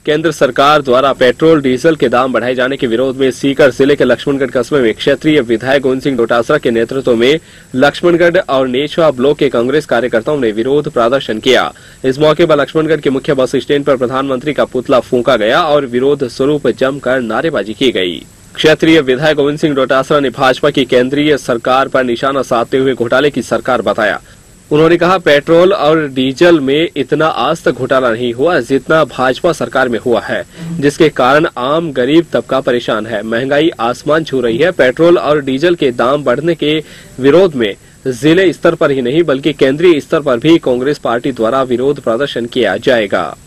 केंद्र सरकार द्वारा पेट्रोल डीजल के दाम बढ़ाए जाने के विरोध में सीकर जिले के लक्ष्मणगढ़ कस्बे में क्षेत्रीय विधायक गोविंद सिंह डोटासरा के नेतृत्व में लक्ष्मणगढ़ और नेछवा ब्लॉक के कांग्रेस कार्यकर्ताओं ने विरोध प्रदर्शन किया। इस मौके पर लक्ष्मणगढ़ के मुख्य बस स्टैंड पर प्रधानमंत्री का पुतला फूंका गया और विरोध स्वरूप जमकर नारेबाजी की गई। क्षेत्रीय विधायक गोविंद सिंह डोटासरा ने भाजपा की केंद्रीय सरकार पर निशाना साधते हुए घोटाले की सरकार बताया। उन्होंने कहा, पेट्रोल और डीजल में इतना आज तक घोटाला नहीं हुआ जितना भाजपा सरकार में हुआ है, जिसके कारण आम गरीब तबका परेशान है। महंगाई आसमान छू रही है। पेट्रोल और डीजल के दाम बढ़ने के विरोध में जिले स्तर पर ही नहीं बल्कि केंद्रीय स्तर पर भी कांग्रेस पार्टी द्वारा विरोध प्रदर्शन किया जाएगा।